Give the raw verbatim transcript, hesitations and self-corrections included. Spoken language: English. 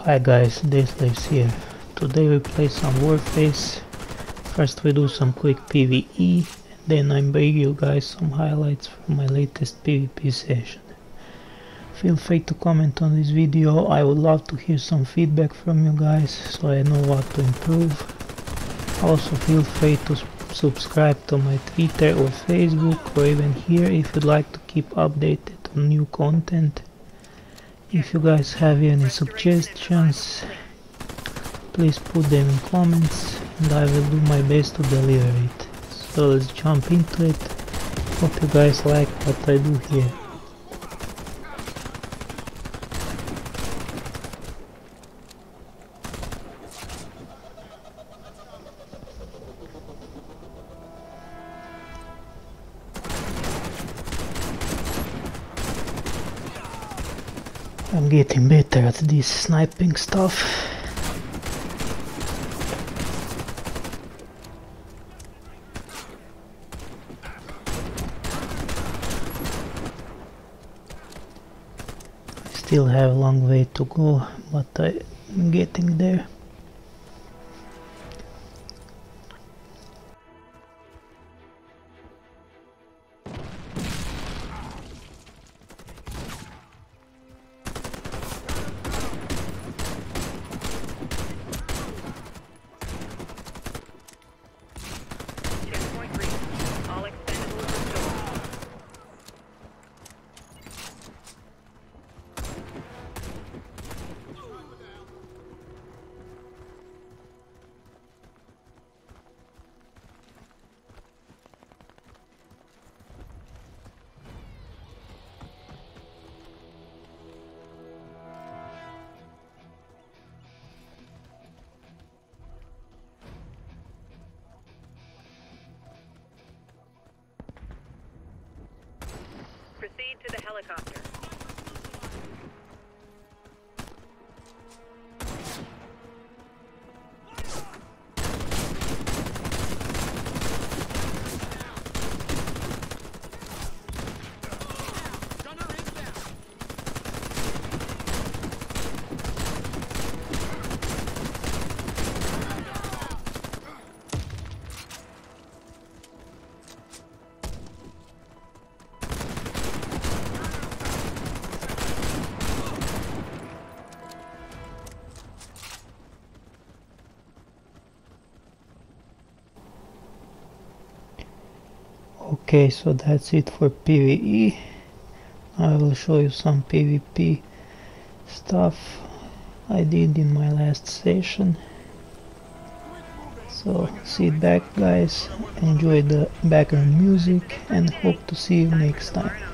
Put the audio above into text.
Hi guys, Dayslaves here. Today we play some Warface. First we do some quick PvE, then I bring you guys some highlights from my latest PvP session. Feel free to comment on this video, I would love to hear some feedback from you guys so I know what to improve. Also feel free to subscribe to my Twitter or Facebook or even here if you'd like to keep updated on new content. If you guys have any suggestions, please put them in comments and I will do my best to deliver it. So let's jump into it. Hope you guys like what I do here. I'm getting better at this sniping stuff. I still have a long way to go, but I'm getting there. Proceed to the helicopter. Okay, so that's it for PvE. I will show you some PvP stuff I did in my last session. So sit back guys, enjoy the background music and hope to see you next time.